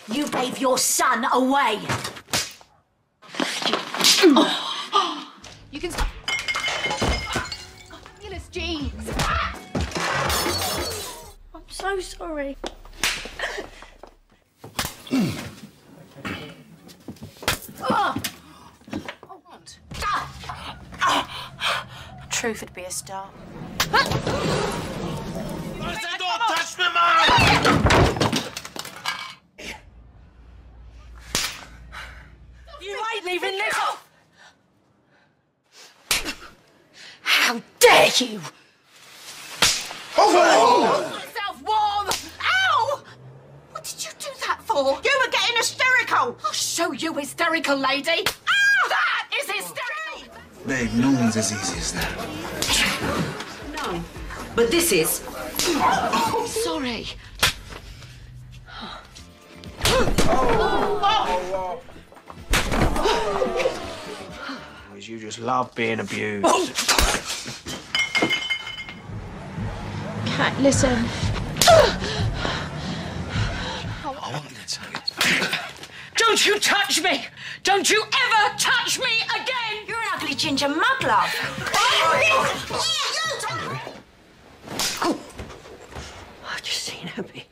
You gave your son away. You can stop. Fabulous jeans. I'm so sorry. Truth would be a start. I said don't touch me, man! You ain't leaving this off! How dare you! Myself warm. Ow! What did you do that for? You were getting hysterical! I'll show you hysterical, lady. Ah! That is hysterical! Babe, no one's as easy as that. No, but this is. Sorry. You just love being abused. Cat, listen. I want you to tell you. Don't you touch me! Don't you ever touch me again! You're an ugly ginger mug, love. I've just seen her be